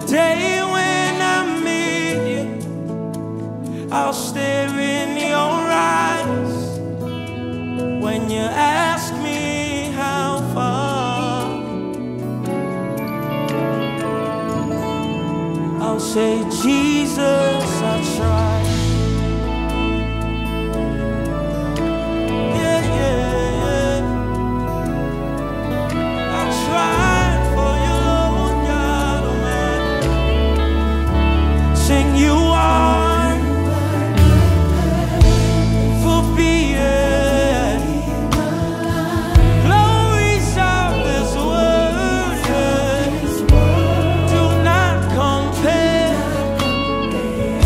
day when I meet you, I'll stare in your eyes. When you ask me how far, I'll say, Jesus, I tried. Yeah, yeah, yeah. I tried for you, Lord God Almighty. Sing, you are for being. Glories of this world, yeah. Do not compare.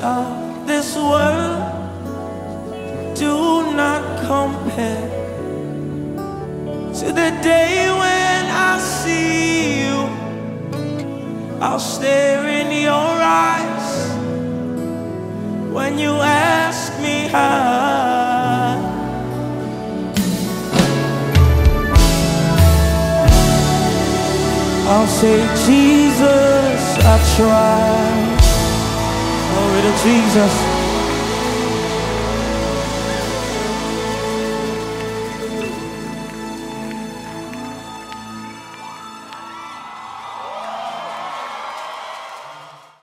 of this world do not compare to the day when I see you. I'll stare in your eyes when you ask me how. I'll say, Jesus, I tried. Glory to Jesus.